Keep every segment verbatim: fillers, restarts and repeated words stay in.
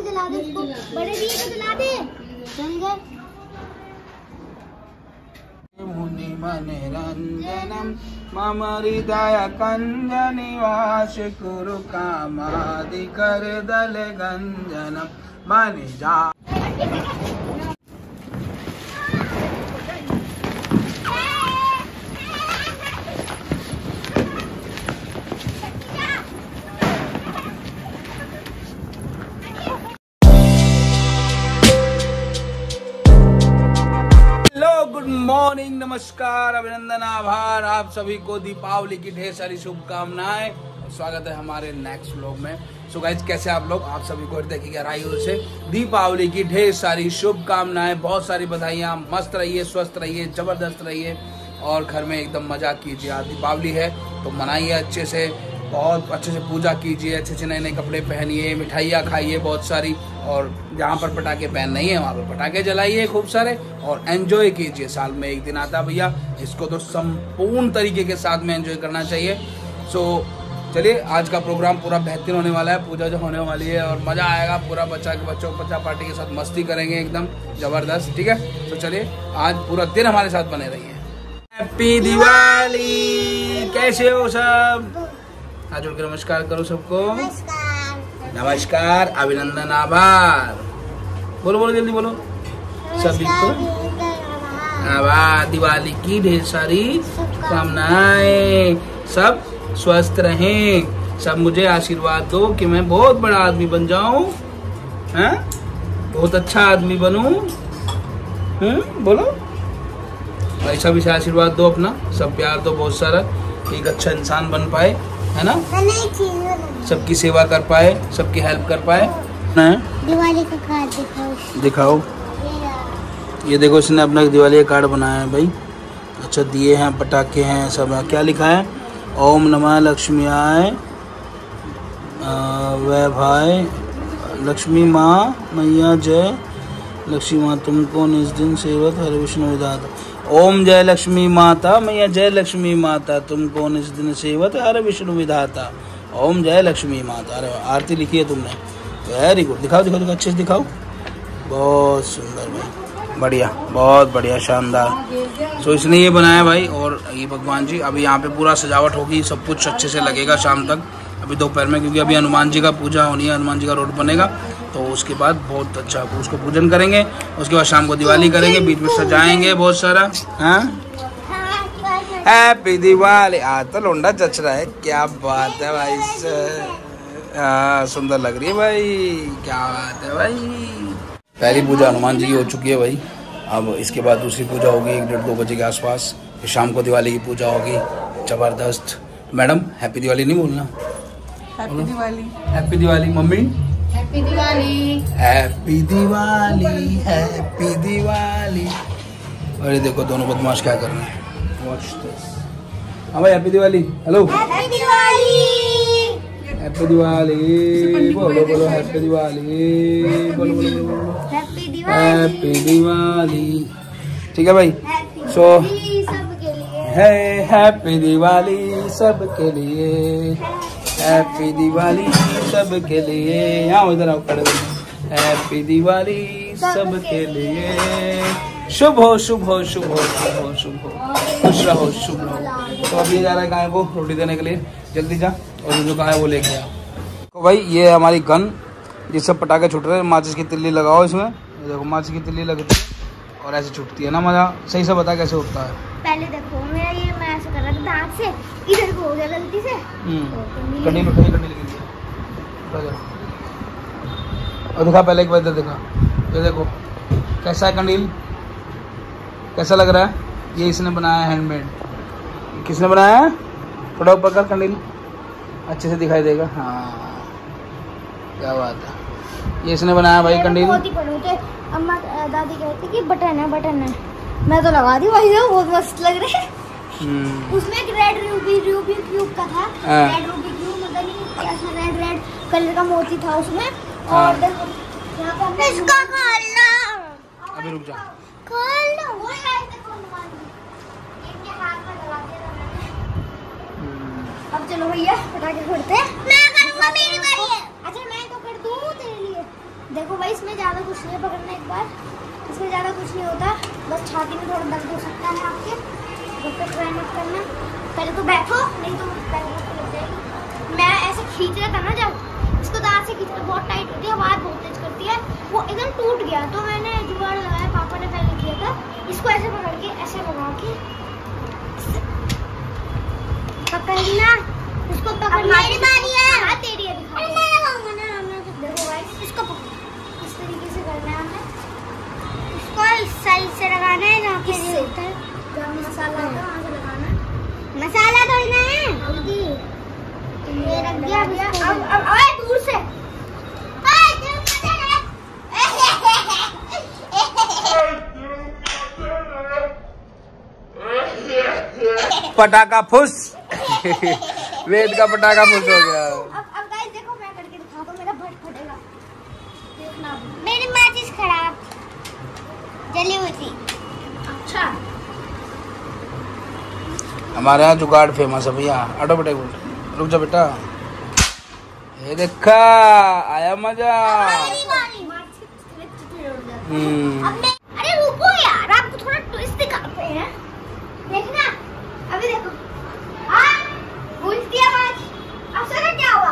जला दे उसको, बड़े दिए को जला दे। चल गए। मुनि मनोरंजनम मम हृदय कंज निवास कुरु कामादि कर दल गंजनम मन जा। गुड मॉर्निंग, नमस्कार, अभिनंदन, आभार आप सभी को दीपावली की ढेर सारी शुभकामनाएं। स्वागत है हमारे नेक्स्ट व्लॉग में। सो गाइस, कैसे आप लोग? आप सभी को देखिए गहराई से दीपावली की ढेर सारी शुभकामनाएं, बहुत सारी बधाइयां। मस्त रहिए, स्वस्थ रहिए, जबरदस्त रहिए और घर में एकदम मजा कीजिए। आज दीपावली है तो मनाइए अच्छे से, बहुत अच्छे से पूजा कीजिए, अच्छे से नए नए कपड़े पहनिए, मिठाइयाँ खाइए बहुत सारी, और जहाँ पर पटाखे बैन नहीं है वहाँ पर पटाखे जलाइए खूब सारे और एंजॉय कीजिए। साल में एक दिन आता भैया, इसको तो संपूर्ण तरीके के साथ में एंजॉय करना चाहिए। सो चलिए, आज का प्रोग्राम पूरा बेहतरीन होने वाला है, पूजा जो होने वाली है और मज़ा आएगा। पूरा बच्चा के बच्चों बच्चा पार्टी के साथ मस्ती करेंगे एकदम ज़बरदस्त, ठीक है? तो चलिए, आज पूरा दिन हमारे साथ बने रहिए। हैप्पी दिवाली, कैसे हो सब? हाथ जोड़ के नमस्कार करो सबको। नमस्कार, नमस्कार, अभिनंदन, आभार। बोलो बोलो जल्दी बोलो सभी को। आभार। दिवाली की ढेर सारी कामनाएं, सब स्वस्थ रहें, सब मुझे आशीर्वाद दो कि मैं बहुत बड़ा आदमी बन जाऊं, हैं? बहुत अच्छा आदमी बनूं, हैं? बोलो ऐसा भी आशीर्वाद दो अपना, सब प्यार दो बहुत सारा, एक अच्छा इंसान बन पाए, है ना? सबकी सेवा कर पाए, सबकी हेल्प कर पाए। दिवाली का कार्ड दिखाओ। दिखाओ। ये देखो, इसने अपना दिवाली का कार्ड बनाया है भाई। अच्छा, दिए हैं, पटाखे हैं, सब है। क्या लिखा है? ओम नमः लक्ष्मीयाय वैभाय, लक्ष्मी माँ मैया जय, लक्ष्मी माँ तुमको निज दिन सेवत हर विष्णु विधाता। ओम जय लक्ष्मी माता मैया जय लक्ष्मी माता, तुमको निज दिन सेवत हर विष्णु विधाता। ओम जय लक्ष्मी माता। अरे आरती लिखी है तुमने, वेरी गुड। दिखाओ दिखाओ दिखाओ, अच्छे से दिखाओ। बहुत सुंदर भाई, बढ़िया, बहुत बढ़िया, शानदार। सो इसने ये बनाया भाई, और ये भगवान जी अभी यहाँ पे पूरा सजावट होगी, सब कुछ अच्छे से लगेगा शाम तक, अभी दोपहर में, क्योंकि अभी हनुमान जी का पूजा होनी है, हनुमान जी का रोड बनेगा, तो उसके बाद बहुत अच्छा उसको पूजन करेंगे। उसके बाद शाम को दिवाली करेंगे, बीच में सजाएंगे बहुत सारा। हाँ, हैप्पी दिवाली। आज तो लोंडा जच रहा है, क्या बात है भाई। हाँ, सुंदर लग रही है भाई, क्या बात है भाई। पहली पूजा हनुमान जी की हो चुकी है भाई, अब इसके बाद दूसरी पूजा होगी एक डेढ़ दो बजे के आसपास, फिर शाम को दिवाली की पूजा होगी, जबरदस्त। मैडम हैप्पी दिवाली नहीं बोलना? Happy Diwali. Happy Diwali mummy. Happy Diwali. Happy Diwali, happy Diwali. अरे देखो दोनों बदमाश क्या कर रहे हैं। Watch this. हाँ भाई, happy Diwali. Hello, happy Diwali. Happy Diwali बोलो बोलो, हैप्पी दिवाली बोलो बोलो बोलो, हैप्पी दिवाली। हैप्पी दिवाली। ठीक है भाई। सो सबके लिए है हैप्पी दिवाली सबके लिए, हैप्पी दिवाली सबके लिए। यहाँ इधर आओ, खड़े हो। हैप्पी दिवाली सबके लिए, शुभ हो शुभ हो शुभ हो शुभ हो शुभ हो, खुश रहो शुभ रहो। तो अब ये जा रहा है गाय को रोटी देने के लिए, जल्दी जा, और जो कहा है वो लेके आ। तो भाई ये हमारी गन, जिससे पटाखे छूट रहे हैं, माचिस की तिल्ली लगाओ इसमें। ये देखो माचिस की तिल्ली लगती है और ऐसे छूटती है ना, मजा। सही से बता कैसे उठता है? पहले देखो, मेरा ये मैं ऐसे कर रहा था दांत से, इधर को हो गया गलती से। कंडील उठाई, कंडील गिर गया। और दिखा पहले एक बार इधर दिखा, ये देखो कैसा है कंडील, कैसा लग रहा है? ये इसने बनाया है, हैंडमेड। किसने बनाया है? थोड़ा ऊपर कर कंडील, अच्छे से दिखाई देगा। हाँ, क्या बात है, ये इसने बनाया भाई कंडील। बहुत ही बड़े थे, अम्मा दादी कहती कि बटन है बटन है, मैं तो लगा दी भाई, बहुत मस्त लग रहे हैं। उसमें एक रेड रूबी रूबी क्यूब का था, रेड रूबी क्यूब, मतलब नहीं ऐसा रेड रेड कलर का मोती था उसमें। और देखो यहाँ पे हमने इसका खोलना, अभी रुक जा, खोलना वो है, देखो इनके हाथ में लगा दिया मैंने। अब चलो भैया पटाखे फोड़ते हैं। मैं करूंगा, मेरी बारी है। अच्छा मैं तो कर दूं तेरे लिए। देखो भाई इसमें ज़्यादा कुछ नहीं है, पकड़ना एक बार, इसमें ज़्यादा कुछ नहीं होता, बस छाती में थोड़ा दर्द हो सकता है आपके, जब तक ट्राई मत करना। पहले तो बैठो, नहीं तो पहले तो लग जाएगी। मैं ऐसे खींच रहा था ना जब, इसको दांत से खींच, बहुत टाइट होती है, आवाज़ बहुत तेज करती है, वो एकदम टूट गया। तो मैंने जुगाड़ लगाया, पापा ने पहले किया था, इसको ऐसे पकड़ के ऐसे लगा के पकड़ना, इसको पकड़ना। मेरी बारी है। हाँ तेरी है, दिखा। मैं लगाऊंगा ना, मैं देखो गाइस, इसको इस तरीके से करना है हमें, इसको सही से लगाना है, जहाँ पे ये होता है, जहाँ मसाला होता है वहाँ से लगाना है। मसाला धोना है जल्दी, ये रख दिया भैया। अब अब आए दूर से, पटाखा फुस वेद का पटाखा फुस हो गया। अब अब गाइस देखो, मैं करके दिखाता हूं, मेरा भट फटेगा, देखना। मेरी मैचिस खराब जली हुई थी। अच्छा, हमारे यहाँ जुगाड़ फेमस है भैया। ऑटो बेटे रुक जा बेटा, ये देखा आया मजा। हम्म, अरे रुको यार, आपको थोड़ा ट्विस्ट दिखाते हैं, देखना। अभी देखो, हाँ गूंजती आवाज, अब सुनो क्या हुआ।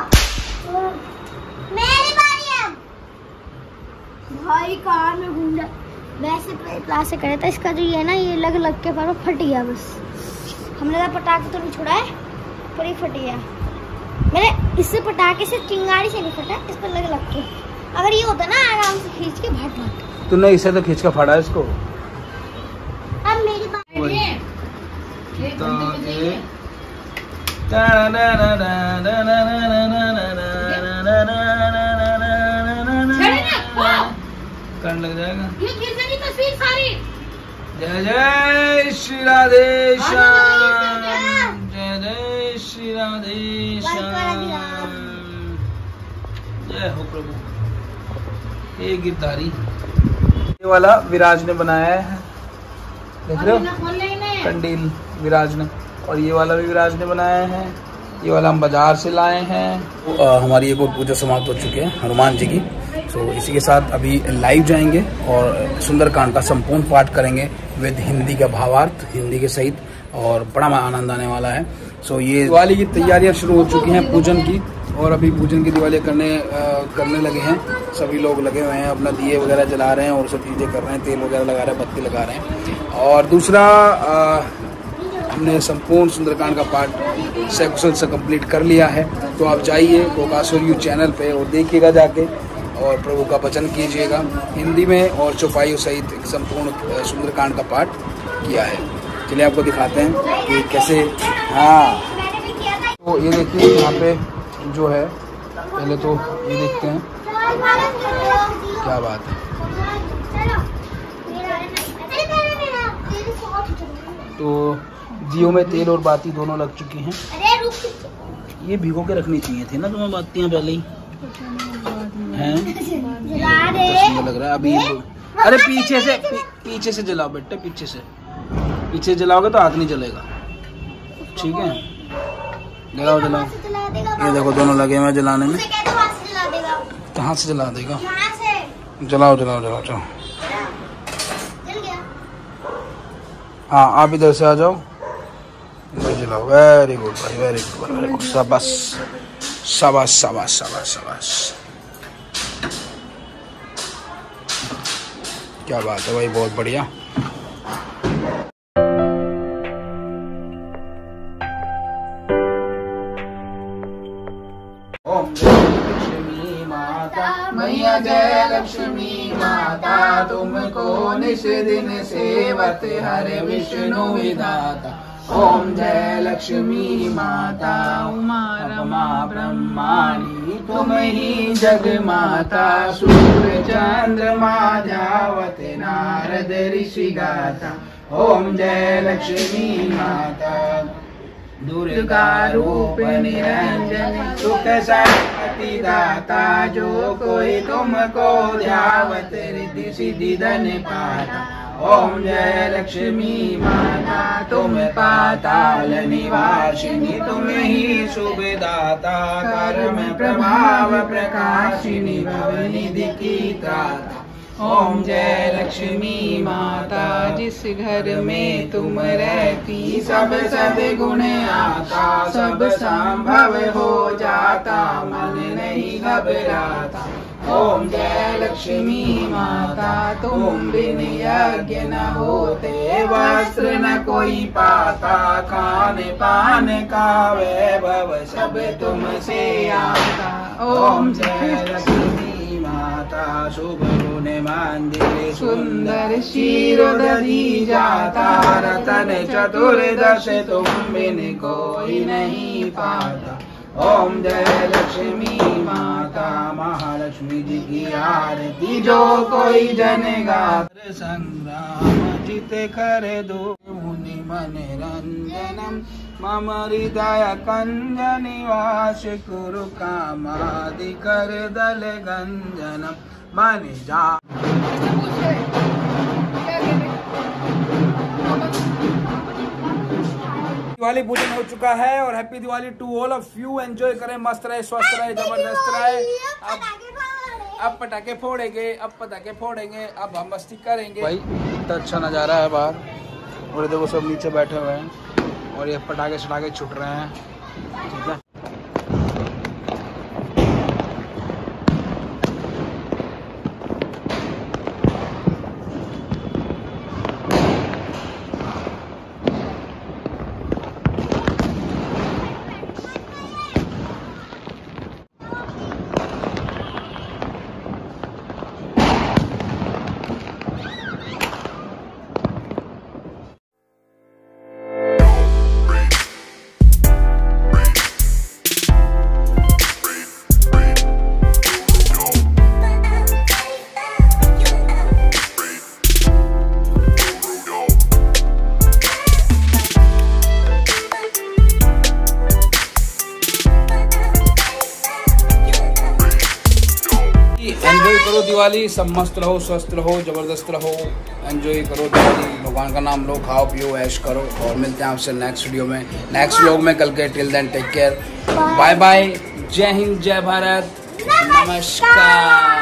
मेरी बारी है। भाई कान में गूंजा, वैसे प्लास से करे था, इसका जो ये है ना, ये लग लग के पर फट गया। बस हमने तो पटाखे तो नहीं छुड़ा है, पर ये फट गया। मैंने इससे पटाखे से, चिंगारी से नहीं फटा, इस पर लग लग के। अगर ये होता ना आराम से खींच के भट भट, तूने इसे तो खींच का फाड़ा इसको। अब मेरी बारी है। करने लग जाएगा। ये खींचने तस्वीर सारी। जय जय श्री राधे श्याम, जय जय श्री राधे श्याम, जय हो प्रभु। ये गिरधारी ये वाला विराज ने बनाया है, देख रहे हो, कंडील विराज ने। और ये वाला भी विराज ने बनाया है, ये वाला हम बाजार से लाए हैं। आ, हमारी एक और पूजा समाप्त हो चुकी है हनुमान जी की। तो इसी के साथ अभी लाइव जाएंगे और सुंदरकांड का संपूर्ण पाठ करेंगे विद हिंदी का भावार्थ, हिंदी के सहित, और बड़ा आनंद आने वाला है। सो ये दिवाली की तैयारियां शुरू हो चुकी हैं पूजन की, और अभी पूजन की दिवाली करने आ, करने लगे हैं। सभी लोग लगे हुए हैं, अपना दिए वगैरह जला रहे हैं और सब चीज़ें कर रहे हैं, तेल वगैरह लगा रहे हैं, बत्ती लगा रहे हैं। और दूसरा आ, हमने संपूर्ण सुंदरकांड का पाठ सकुशल से कंप्लीट कर लिया है। तो आप जाइए कोकासुर यू चैनल पे और देखिएगा जाके, और प्रभु का भजन कीजिएगा हिंदी में, और चौपाइयों सहित एक संपूर्ण सुंदरकांड का पाठ किया है। चलिए आपको दिखाते हैं कि कैसे। हाँ तो ये देखिए यहाँ पे जो है, पहले तो ये देखते हैं क्या बात है। तो जियो में तेल और बाती दोनों लग चुकी हैं। ये भिगो के रखनी चाहिए थी ना तुम्हें बातियाँ पहले ही हैं। लग रहा है अभी। अरे पीछे से पी, पीछे से जलाओ बेटे, पीछे से, पीछे जलाओगे तो हाथ नहीं जलेगा, ठीक है। जलाओ जलाओ, ये देखो दोनों लगे हुए जलाने में। कहाँ से जला देगा, जलाओ जलाओ जलाओ चलो। हाँ आप इधर से आ जाओ, इधर जलाओ। वेरी गुड भाई, वेरी गुड वेरी गुड, शाबाश शाबाश शाबाश शाबाश शाबाश, क्या बात है भाई, बहुत बढ़िया। ओम लक्ष्मी माता मैया, जय लक्ष्मी माता, तुमको निश दिन सेवत हर विष्णु विधाता। ओम जय लक्ष्मी माता, उमा रमा ब्रह्माणी, तुम ही जग माता, सूर्य चंद्रमा ध्यावत नारद ऋषि गाता। ओम जय लक्ष्मी माता, दुर्गा रूप निरंजन, सुख शांति दाता, जो कोई तुमको ध्यावत रिद्धि सिद्धि धन पाता। ओम जय लक्ष्मी माता, तुम पाताल निवासिनी, तुम ही शुभदाता, कर्म प्रभाव प्रकाशिनी, भव निधि की त्राता। ओम जय लक्ष्मी माता, जिस घर में तुम रहती सब सद्गुण आता, सब संभव हो जाता मन नहीं घबराता। ओम जय लक्ष्मी माता, तुम बिन यज्ञ न होते, वस्त्र न कोई पाता, खाने पान का वैभव सब तुमसे आता। ओम जय लक्ष्मी माता, शुभ गुण मंदिर सुंदर शीरोदधि जाता, रतन चतुर्दश तुम बिन कोई नहीं पाता। ओम जय लक्ष्मी माता, महालक्ष्मी जी की आरती जो कोई जन गाता, संग्राम जित करे दो मुनि मन रंजनम, मम हृदय कंज निवास कुरु कामादि कर दल गंजनम, मन जा। दिवाली पूजन हो चुका है और happy Diwali to all of you. Enjoy करें, मस्त रहे, स्वस्थ रहे, जबरदस्त रहे। अब अब पटाखे फोड़ेंगे, अब पटाखे फोड़ेंगे, अब हम मस्ती करेंगे। भाई इतना अच्छा नज़ारा है बाहर, और देखो सब नीचे बैठे हुए हैं और ये पटाखे छटाखे छुट रहे हैं। ठीक है, एंजॉय करो दिवाली, सब मस्त रहो, स्वस्थ रहो, जबरदस्त रहो, एंजॉय करो दिवाली, भगवान का नाम लो, खाओ पियो ऐश करो। और मिलते हैं आपसे नेक्स्ट वीडियो में, नेक्स्ट व्लॉग में कल के। Till then take care, bye bye, जय हिंद, जय भारत, नमस्कार।